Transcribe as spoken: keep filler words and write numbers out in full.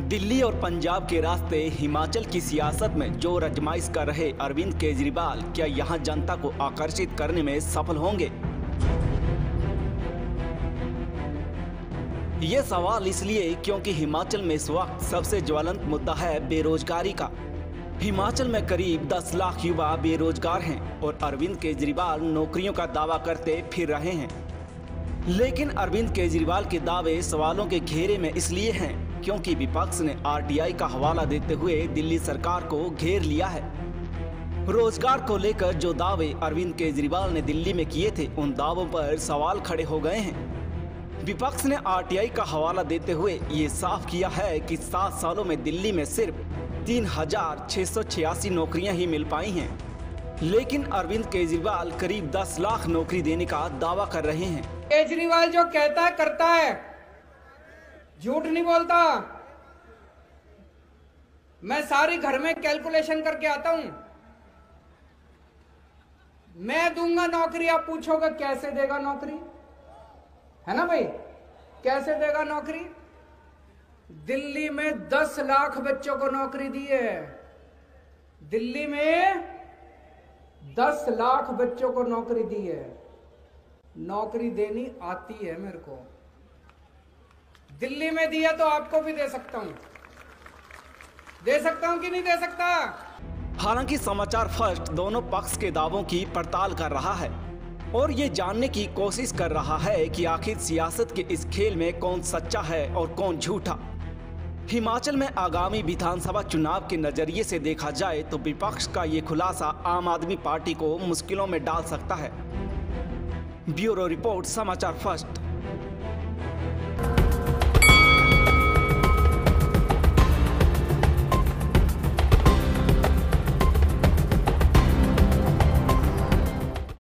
दिल्ली और पंजाब के रास्ते हिमाचल की सियासत में जो आजमाइश कर रहे अरविंद केजरीवाल क्या यहां जनता को आकर्षित करने में सफल होंगे? ये सवाल इसलिए क्योंकि हिमाचल में इस वक्त सबसे ज्वलंत मुद्दा है बेरोजगारी का। हिमाचल में करीब दस लाख युवा बेरोजगार हैं और अरविंद केजरीवाल नौकरियों का दावा करते फिर रहे हैं। लेकिन अरविंद केजरीवाल के दावे सवालों के घेरे में इसलिए हैं क्योंकि विपक्ष ने आरटीआई का हवाला देते हुए दिल्ली सरकार को घेर लिया है। रोजगार को लेकर जो दावे अरविंद केजरीवाल ने दिल्ली में किए थे, उन दावों पर सवाल खड़े हो गए हैं। विपक्ष ने आरटीआई का हवाला देते हुए ये साफ किया है कि सात सालों में दिल्ली में सिर्फ तीन हजार छह सौ छियासी नौकरियां ही मिल पाई हैं, लेकिन अरविंद केजरीवाल करीब दस लाख नौकरी देने का दावा कर रहे हैं। केजरीवाल जो कहता है करता है, झूठ नहीं बोलता। मैं सारी घर में कैलकुलेशन करके आता हूं। मैं दूंगा नौकरी, आप पूछोगे कैसे देगा नौकरी, है ना भाई? कैसे देगा नौकरी? दिल्ली में दस लाख बच्चों को नौकरी दी है। दिल्ली में दस लाख बच्चों को नौकरी दी है। नौकरी देनी आती है मेरे को। दिल्ली में दिया तो आपको भी दे सकता हूं। दे सकता हूं कि नहीं दे सकता? हालांकि समाचार फर्स्ट दोनों पक्ष के दावों की पड़ताल कर रहा है और ये जानने की कोशिश कर रहा है कि आखिर सियासत के इस खेल में कौन सच्चा है और कौन झूठा। हिमाचल में आगामी विधानसभा चुनाव के नजरिए से देखा जाए तो विपक्ष का ये खुलासा आम आदमी पार्टी को मुश्किलों में डाल सकता है। ब्यूरो रिपोर्ट, समाचार फर्स्ट।